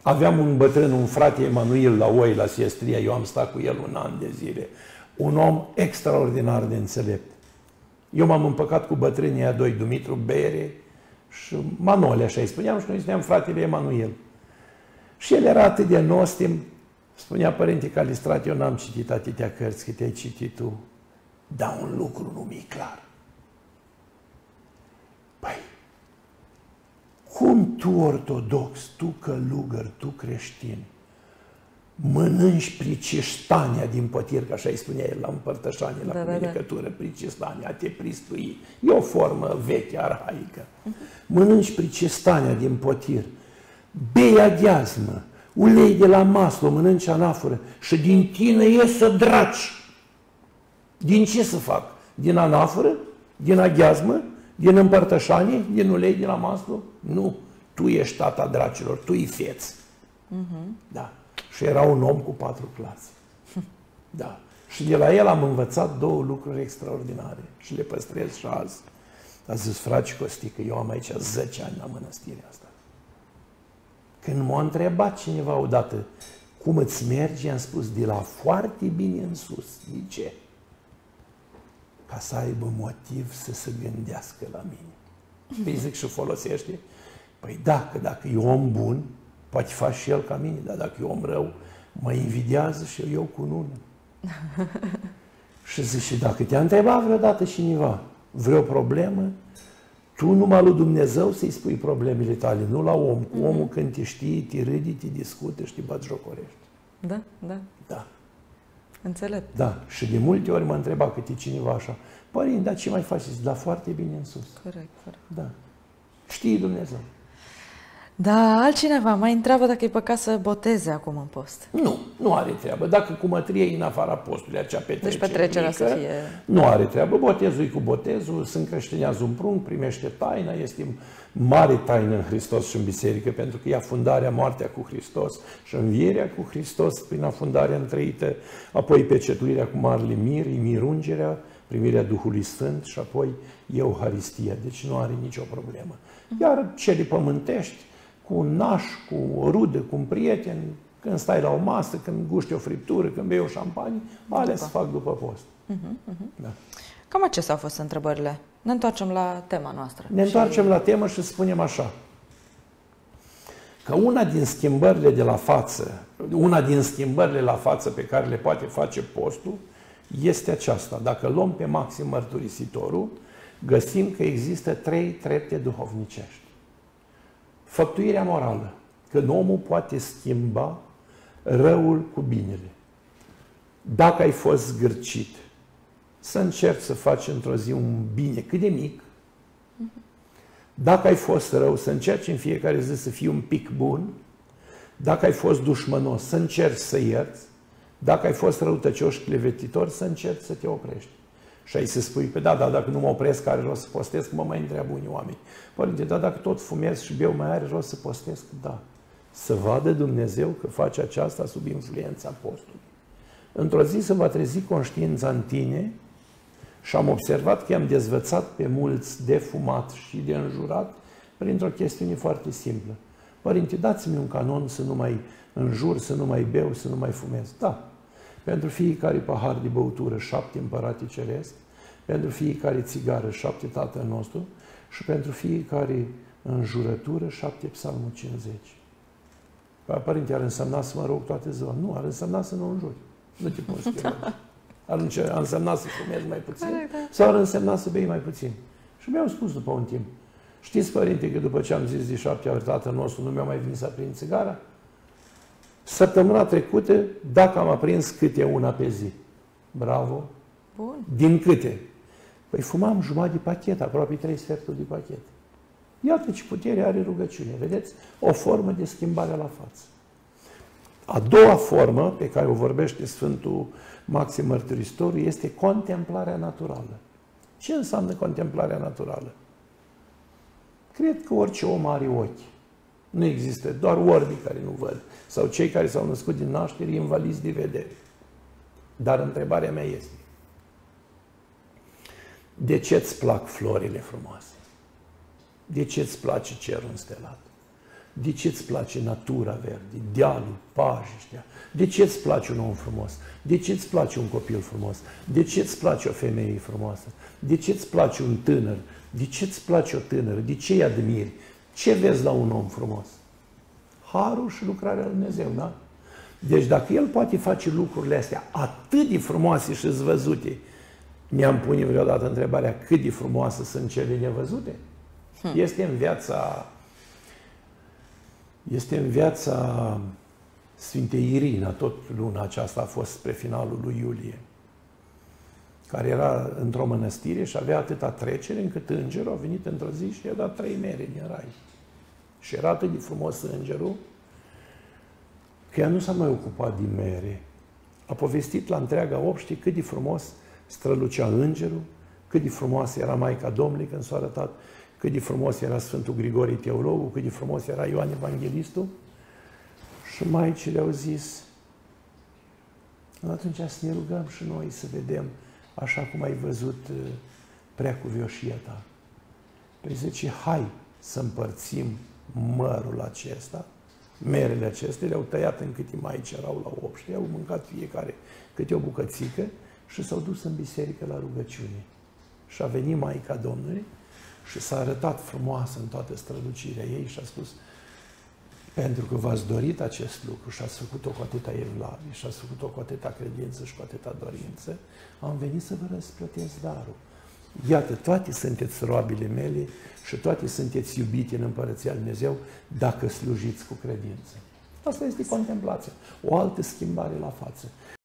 Aveam un bătrân, un frate Emanuel la Oi, la Siestria, eu am stat cu el un an de zile. Un om extraordinar de înțelept. Eu m-am împăcat cu bătrânii aia doi, Dumitru Bere și Manole, așa îi spuneam, și noi spuneam fratele Emanuel. Și el era atât de nostim, spunea Părinte Calistrat, eu n-am citit atâtea cărți cât ai citit tu, dar un lucru nu mi-e clar. Păi, cum tu ortodox, tu călugăr, tu creștin, mănânci pricistania din potir, că așa îi spunea el la împărtășanie, la comunicătură, pricistania, a te pristui. E o formă veche, arhaică. Mănânci pricistania din potir, bei aghiazmă, ulei de la maslo, mănânci anaforă și din tine iesă draci. Din ce să fac? Din anaforă? Din aghiazmă? Din împărtășanie? Din ulei de la maslo? Nu. Tu ești tata dracilor, tu îi feți. Da. Și era un om cu 4 clase. Da. Și de la el am învățat 2 lucruri extraordinare și le păstrez și azi. A zis, frate Costică, eu am aici 10 ani la mănăstirea asta. Când m-a întrebat cineva odată cum îți merge, am spus de la foarte bine în sus. De ce? Ca să aibă motiv să se gândească la mine. Păi zic și folosește. Păi dacă e om bun, poate face și el ca mine, dar dacă e om rău, mă invidiază și eu cu unul. Și zic, și dacă te-a întrebat vreodată cineva vreo problemă, tu numai lui Dumnezeu să-i spui problemele tale, nu la om. Cu omul când te știi, te râdi, te discută și te batjocorești. Da, da. Da. Înțeleg. Da. Și de multe ori mă întreba câte cineva așa, părinte, dar ce mai faceți? Dar foarte bine în sus. Corect, corect. Da. Știi Dumnezeu. Da, altcineva mai întreabă dacă e păcat să boteze acum în post. Nu, nu are treabă. Dacă cumătrie e în afara postului, acea petrecere deci petrecerea mică, să fie... nu are treabă. Botezul e cu botezul, se încreștinează un prunc, primește taina, este mare taină în Hristos și în biserică, pentru că e afundarea, moartea cu Hristos și învierea cu Hristos prin afundarea întrăită, apoi pecetuirea cu marele mir, mirungerea, primirea Duhului Sfânt și apoi Euharistia. Deci nu are nicio problemă. Iar cele pământești, cu un naș, cu o rudă, cu un prieten, când stai la o masă, când guști o friptură, când bei o șampanie, alea se fac după post. Da. Cam acestea au fost întrebările. Ne întoarcem la tema noastră. Ne întoarcem la temă și spunem așa, că una din schimbările de la față, una din schimbările la față pe care le poate face postul, este aceasta. Dacă luăm pe Maxim Mărturisitorul, găsim că există 3 trepte duhovnicești. Făptuirea morală, când omul poate schimba răul cu binele. Dacă ai fost zgârcit, să încerci să faci într-o zi un bine cât de mic. Dacă ai fost rău, să încerci în fiecare zi să fii un pic bun. Dacă ai fost dușmănos, să încerci să ierți. Dacă ai fost răutăcios și clevetitor, să încerci să te oprești. Și ai să spui, pe da, dacă nu mă opresc, are rost să postesc, mă mai întreabă unii oameni. Părinte, da, dacă tot fumez și beau, mai are rost să postesc? Da. Să vadă Dumnezeu că face aceasta sub influența postului. Într-o zi se va trezi conștiința în tine și am observat că i-am dezvățat pe mulți de fumat și de înjurat printr-o chestiune foarte simplă. Părinte, dați-mi un canon să nu mai înjur, să nu mai beau, să nu mai fumez. Da. Pentru fiecare pahar de băutură 7 împărate ceresc, pentru fiecare țigară 7 Tatăl nostru și pentru fiecare înjurătură 7 Psalmul 50. Părinte, ar însemna să mă rog toate ziua? Nu, ar însemna să nu înjuri. Nu te poți schimba. Ar însemna să fumezi mai puțin sau ar însemna să bei mai puțin. Și mi-au spus după un timp, știți, Părinte, că după ce am zis de 7 ori Tatăl nostru, nu mi-a mai venit să aprind țigara? Săptămâna trecută, dacă am aprins câte una pe zi. Bravo! Bun. Din câte? Păi fumam jumătate de pachet, aproape 3 sferturi de pachet. Iată ce putere are rugăciunea. Vedeți? O formă de schimbare la față. A doua formă, pe care o vorbește Sfântul Maxim Mărturisitorul, este contemplarea naturală. Ce înseamnă contemplarea naturală? Cred că orice om are ochi. Nu există, doar orbii care nu văd. Sau cei care s-au născut din naștere invalizi de vedere. Dar întrebarea mea este, de ce îți plac florile frumoase? De ce îți place cerul înstelat? De ce îți place natura verde, dealul, pajiștea? De ce îți place un om frumos? De ce îți place un copil frumos? De ce îți place o femeie frumoasă? De ce îți place un tânăr? De ce îți place o tânără? De ce îi admiri? Ce vezi la un om frumos? Harul și lucrarea lui Dumnezeu, da? Deci dacă El poate face lucrurile astea atât de frumoase și văzute, mi-am pune vreodată întrebarea cât de frumoase sunt cele nevăzute? Este în viața Sfintei Irina, tot luna aceasta a fost spre finalul lui iulie, care era într-o mănăstire și avea atâta trecere încât îngerul a venit într-o zi și i-a dat 3 mere din rai. Și era atât de frumos îngerul că ea nu s-a mai ocupat de mere. A povestit la întreaga obște cât de frumos strălucea îngerul, cât de frumoasă era Maica Domnului când s-a arătat, cât de frumos era Sfântul Grigorie Teologul, cât de frumos era Ioan Evanghelistul. Și maicile au zis, atunci să ne rugăm și noi să vedem așa cum ai văzut preacuvioșia ta. Păi zice, hai să împărțim mărul acesta, merele acestea, le-au tăiat în câte maici erau la obște, au mâncat fiecare câte o bucățică și s-au dus în biserică la rugăciune. Și a venit Maica Domnului și s-a arătat frumoasă în toată strălucirea ei și a spus, pentru că v-ați dorit acest lucru și ați făcut-o cu atâta evlavie și ați făcut-o cu atâta credință și cu atâta dorință, am venit să vă răsplătesc darul. Iată, toate sunteți roabile mele și toate sunteți iubite în Împărăția Lui Dumnezeu dacă slujiți cu credință. Asta este contemplația, o altă schimbare la față.